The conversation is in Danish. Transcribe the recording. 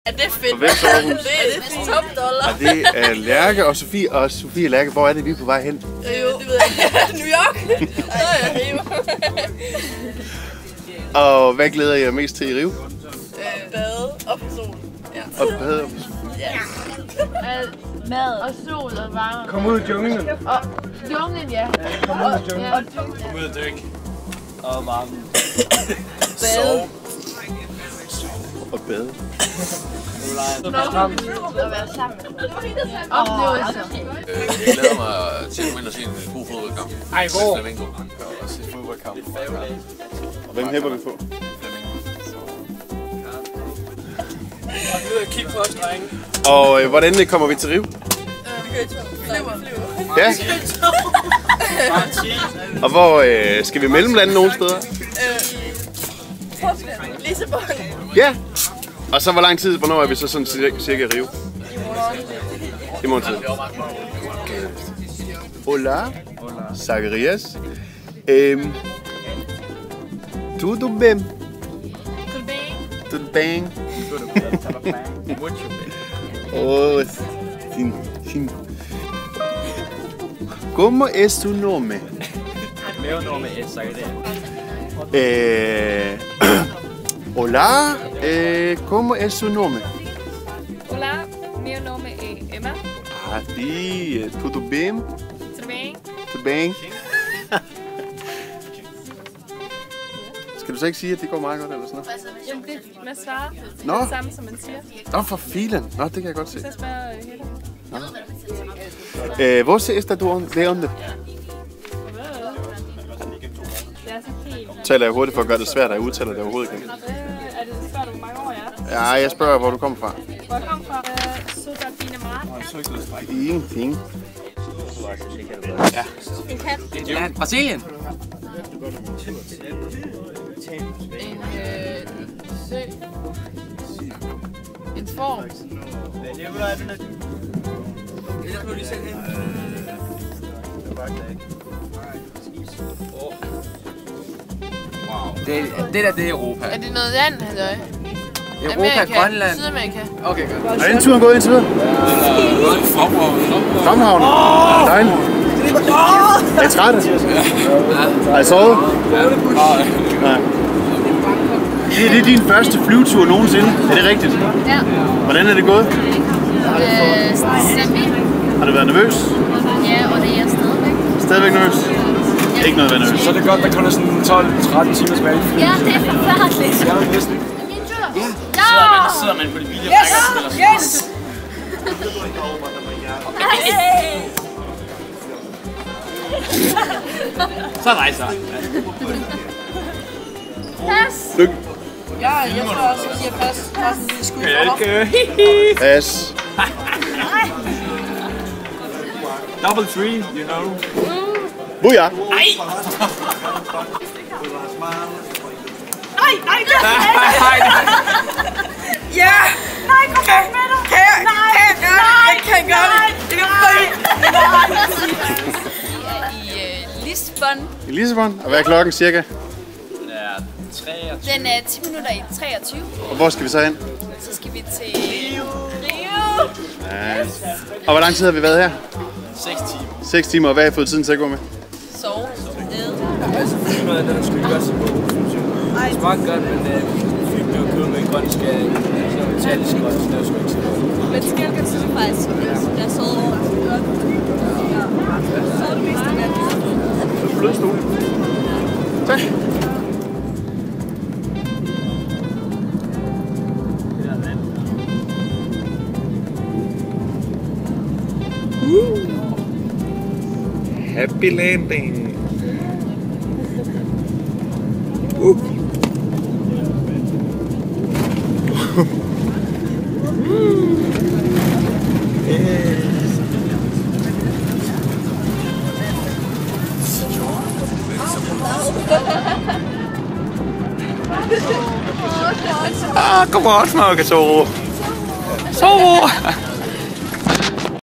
Er det fedt? Det er top dollar. Og det er Lærke og Sofie. Og Sofie og Lærke, hvor er det, vi er på vej hen? Rio. Det ved jeg ikke. New York. Rio. Og hvad glæder I jer mest til i Rio? Bade og på sol. Ja. Og bade og på sol. Ja. Mad og sol og varme. Kom ud i junglen. Og junglen, ja. Kom ud i junglen. Kom ud og dyk. Og varme. Bade. Og bade. At være sammen. Oplevelser. Jeg glæder mig til at gå ind og se en god fodboldkamp. Ej, hvor? Flamengo. Og se fodboldkamp. Og hvem hæpper vi på? Kig på os, drenge. Og hvordan kommer vi til Rio? Flyver. Ja. Og hvor skal vi mellemlande nogle steder? Lissabon. Ja. Og så hvor lang tid, hvornår er vi så sådan cirka i Rio? I morgen tid. Hola. Zacharias. Tudo bem? Tudo bem? Oh, sim. Como é su nome? Meu nome é Zacharias. Hola, como é su nome? Olá, meu nome é Emma. Ah, sim, tudo bem? Tudo bem? Tudo bem? Skal du så ikke sige, at det går meget godt eller sådan noget? Jamen, det man svarer. Nå. Det samme, som man siger. Nå, for filen. Nå, det kan jeg godt se. Så spørger Helle. Você está de onde? Det er så fint. Taler jeg hurtigt for at gøre det svært, at jeg udtaler det overhovedet ikke. Er det svært, hvor mange år jeg er? Ja, jeg spørger, hvor du kommer fra. Hvor jeg kommer fra? Super fine Mara. Ingenting. Ja. En kat. Ja, Brasilien. En sø. En form. Det der, det er Europa. Er det noget land, halløj? Europa, Grønland. Sydamerika. Okay, godt. Er den turen gået indtil videre? Fremhavn. Dejligt. Er I trætte? Har I sovet? Ja. Det er din første flyvetur nogensinde. Er det rigtigt? Ja. Hvordan er det gået? Semi. Har du været nervøs? Ja, og det er jeg stadigvæk. Stadigvæk nervøs? Ja. Ikke noget at være nervøs. Så er det godt, der kun er sådan 12-13 timer tilbage. Ja, det er forfærdeligt. Jeg er næsten. Sidder man på de billige rækker og spiller. Yes! Så rejser jeg. Pas. Lykke. Ja, jeg tror også, at jeg pas. Vi skulle Ikke. Pas. Double tree, you know. Buja. Nej, ja! Nej, kom væk med dig! Kan jeg gøre det? Vi er i Lissabon. I Lissabon. Og hvad er klokken cirka? Det er 23. Den er 10 minutter i 23. Og hvor skal vi så hen? Så skal vi til Rio. Ja. Og hvor lang tid har vi været her? 6 timer. 6 timer. Og hvad har I fået tiden til at gå med? Sove. Altså, filmen den skulle gøre sig på, synes jeg. Det smagte godt, men fint blev kød med grøn skal, metallisk grøn, så det var sgu ikke så godt. Men til gengæld synes jeg faktisk, at jeg sov ordentligt godt. Så er det mest af det. Blød stol. Tak. Happy landing. Ah, kom on, smaker så. Så.